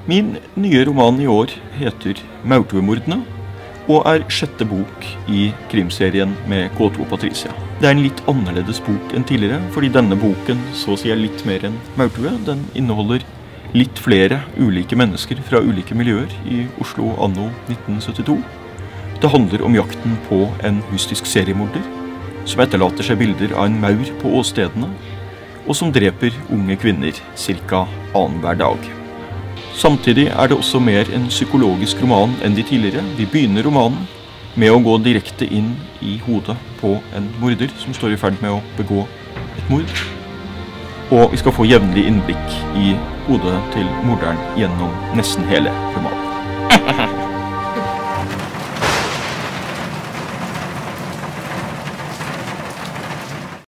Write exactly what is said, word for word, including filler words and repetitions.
Min nye roman i år heter Maurtuemordene, og er sjette bok i krimserien med K to Patricia. Det er en litt annerledes bok enn tidligere, fordi denne boken så å si er litt mer enn Maurtue. Den inneholder litt flere ulike mennesker fra ulike miljøer i Oslo anno nitten syttito. Det handler om jakten på en mystisk seriemorder, som etterlater seg bilder av en maur på åstedene, og som dreper unge kvinner cirka annenhver dag. Samtidig er det også mer en psykologisk roman enn de tidligere. Vi begynner romanen med å gå direkte inn i hodet på en morder som står i ferd med å begå et mord. Og vi skal få jevnlig innblikk i hodet til morderen gjennom nesten hele romanen.